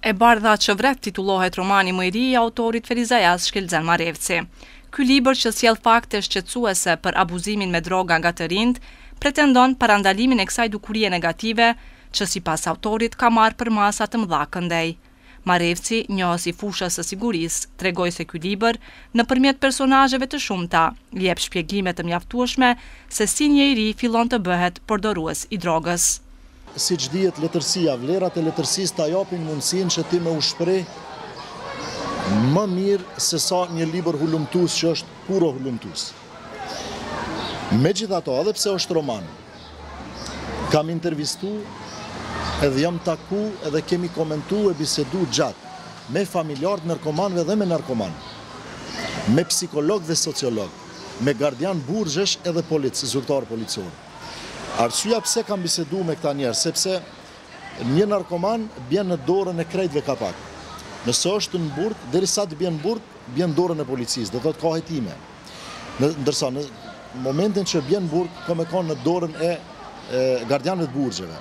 E bardha që vret titullohet romani më i ri i autorit Ferizajas Shkelzen Marevci. Ky libër që sjell fakte shqetësuese për abuzimin me droga nga të rinjt, pretendon parandalimin e kësaj dukurie negative që sipas autorit ka marrë për masa të mëdha këndej. Marevci, njohës i fushës së sigurisë, tregoi se ky libër, nëpërmjet personazheve të shumta, jep shpjegime të mjaftueshme se si një i ri fillon të bëhet përdorues i drogës. Siç dihet letërsia, vlerat e letërsisë ta japin mundësinë që ti me u shpreh më mirë se sa një libër hulumtues që është puro hulumtues. Megjithato, edhe pse është roman, kam intervistu edhe jam taku edhe kemi komentu e bisedu gjatë me familjarët narkomanëve dhe me narkomanë, me psikolog dhe sociolog, me gardian burgjesh edhe zyrtar policor. Arsyeja pse kam bisedu me këta njerëz, sepse një narkoman bjen në dorën e krejtëve kapak. Nëse është në burg, derisa të bjen në burg, bjen në dorën e policisë, do thotë ka hetime. Ndërsa në momentin që bjen në burg, ka me kanë në dorën e gardianëve të burgjeve.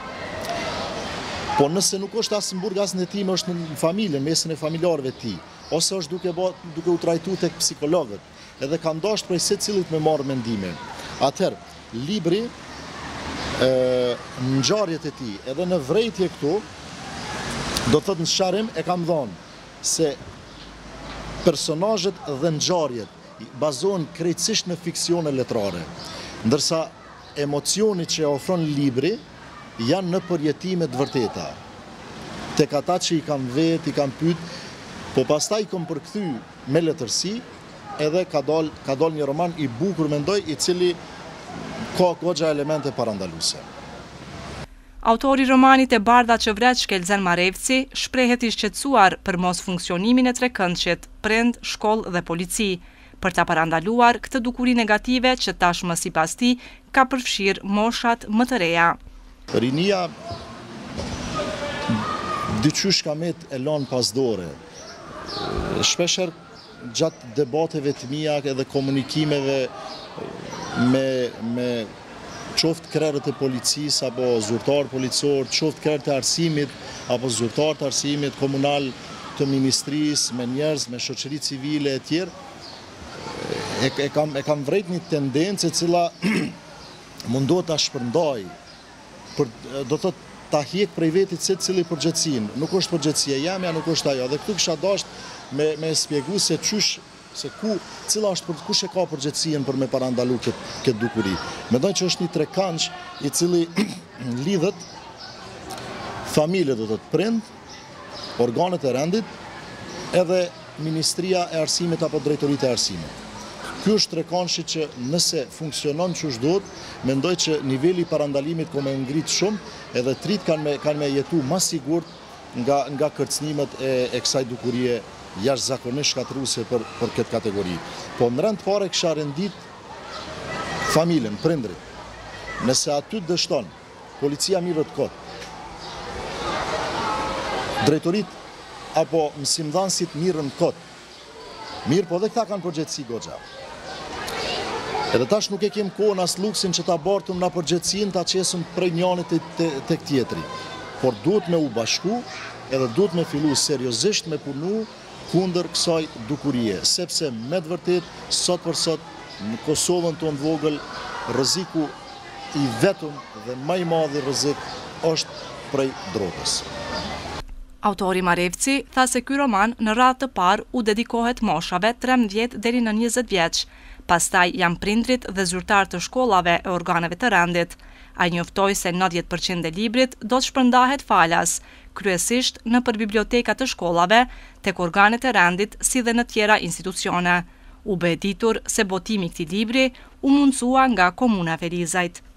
Po nëse nuk është asë në burg, asë në hetime, është në familje, në mesin e familjarëve ti, ose është duke u trajtu tek psikologët, edhe ka ndasht prej secilit me marrë mendime. Atëherë, libri në ngjarjet e tij, edhe në vrejtje këtu, do të thotë në sharrim e kam dhënë se personazhet dhe ngjarjet bazohen krejtësisht në fiksione letrare, ndërsa emocionit që ofron libri janë në përjetime të vërteta. Tek ata që i kam vetë, i kam pyet, po pastaj i kam përkthy me letërsi, edhe ka dal një roman i bukur mendoj, i cili ka goxha elemente parandaluese. Autori romanit E bardha që vret Shkelzen Marevci shprehet i shqetësuar për mos funksionimin e trekëndshit, prind, shkollë dhe polici, për ta parandaluar këtë dukuri negative që tashmë sipas tij ka përfshirë moshat më të reja. Rinia dyqysh kamet e lanë pas dore. Shpesher gjatë debateve të mia edhe komunikimeve me qoftë krerët e policisë apo zyrtar policor, qoftë krerët e arsimit apo zyrtar të arsimit komunal të ministrisë, me njerëz, me shoqëri civile e tjerë, e kam vrejt një tendencë e cila mundohet ta shpërndaj, do të ta hjek prej vetit se cili përgjegjësinë. Nuk është përgjegjësia jamja, nuk është ajo. Dhe këtu kisha dashur me shpjegu se kush e ka përgjegjësinë për me parandalu këtë dukuri. Mendoj që është një trekëndsh i cili lidhet familje, do të thotë prind, organet e rendit, edhe Ministria e Arsimit apo Drejtoritë e Arsimit. Ky është trekëndshi që nëse funksionon që është duhet, mendoj që niveli i parandalimit ka me ngrit shumë, edhe trit kanë me jetu më sigurt nga kërcënimet e kësaj dukurie jashtëzakonisht shkatërruese për këtë kategori. Po në rend pare kisha rendit familjen, prindrit. Nëse aty dështon, policia mirët kot, drejtorit apo mësimdhënësit mirën kot, mirë po dhe këta kanë përgjegjësi goxha. Edhe tash nuk e kem kohën as luksin që ta bartum na përgjegjësinë ta qesëm prej njënit tek tjetri. Por duhet me u bashku, edhe duhet me fillu seriozisht me punu kundër kësaj dukurie, sepse me të vërtet sot për sot në Kosovën tonë vogël rreziku i vetëm dhe më i madh i rrezik është prej drogës. Autori Marevci tha se ky roman në radhë të parë u dedikohet moshave 13 deri në 20 vjeç. Pastaj janë prindrit dhe zyrtar të shkollave e organeve të rendit. Ai njoftoi se 90% e librit do të shpërndahet falas, kryesisht nëpër bibliotekat të shkollave, tek organet e rendit si dhe në tjera institucione. U bë e ditur se botimi i këtij libri u mundsua nga Komuna e Ferizajt.